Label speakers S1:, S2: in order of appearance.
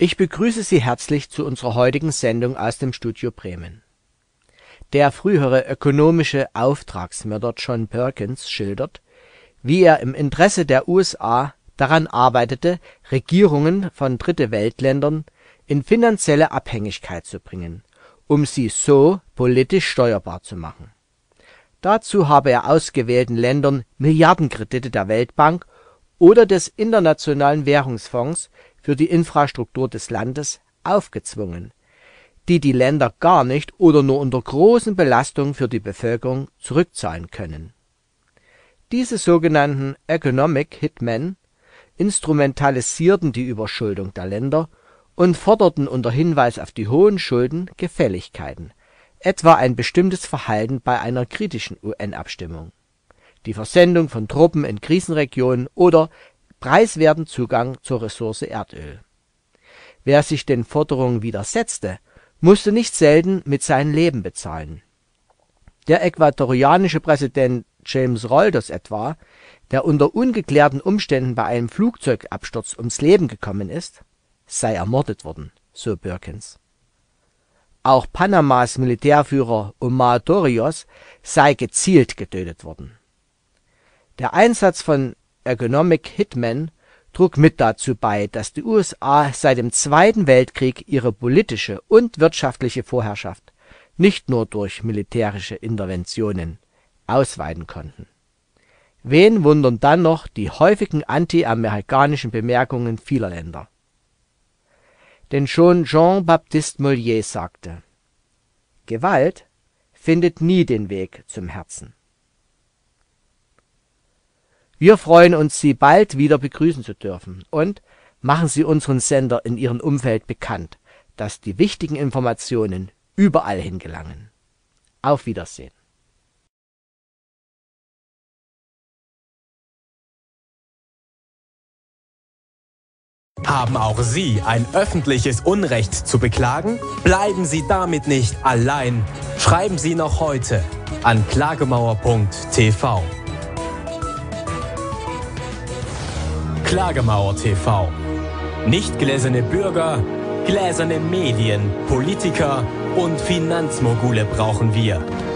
S1: Ich begrüße Sie herzlich zu unserer heutigen Sendung aus dem Studio Bremen. Der frühere ökonomische Auftragsmörder John Perkins schildert, wie er im Interesse der USA daran arbeitete, Regierungen von Dritte-Welt-Ländern in finanzielle Abhängigkeit zu bringen, um sie so politisch steuerbar zu machen. Dazu habe er ausgewählten Ländern Milliardenkredite der Weltbank oder des Internationalen Währungsfonds für die Infrastruktur des Landes aufgezwungen, die die Länder gar nicht oder nur unter großen Belastungen für die Bevölkerung zurückzahlen können. Diese sogenannten Economic Hitmen instrumentalisierten die Überschuldung der Länder und forderten unter Hinweis auf die hohen Schulden Gefälligkeiten, etwa ein bestimmtes Verhalten bei einer kritischen UN-Abstimmung, die Versendung von Truppen in Krisenregionen oder preiswerten Zugang zur Ressource Erdöl. Wer sich den Forderungen widersetzte, musste nicht selten mit seinem Leben bezahlen. Der äquatorianische Präsident James Roldos etwa, der unter ungeklärten Umständen bei einem Flugzeugabsturz ums Leben gekommen ist, sei ermordet worden, so Perkins. Auch Panamas Militärführer Omar Torrijos sei gezielt getötet worden. Der Einsatz von Economic Hitmen trug mit dazu bei, dass die USA seit dem Zweiten Weltkrieg ihre politische und wirtschaftliche Vorherrschaft nicht nur durch militärische Interventionen ausweiten konnten. Wen wundern dann noch die häufigen anti-amerikanischen Bemerkungen vieler Länder? Denn schon Jean-Baptiste Mollier sagte: Gewalt findet nie den Weg zum Herzen. Wir freuen uns, Sie bald wieder begrüßen zu dürfen, und machen Sie unseren Sender in Ihrem Umfeld bekannt, dass die wichtigen Informationen überall hingelangen. Auf Wiedersehen.
S2: Haben auch Sie ein öffentliches Unrecht zu beklagen? Bleiben Sie damit nicht allein. Schreiben Sie noch heute an klagemauer.tv. Klagemauer TV. Nicht gläserne Bürger, gläserne Medien, Politiker und Finanzmogule brauchen wir.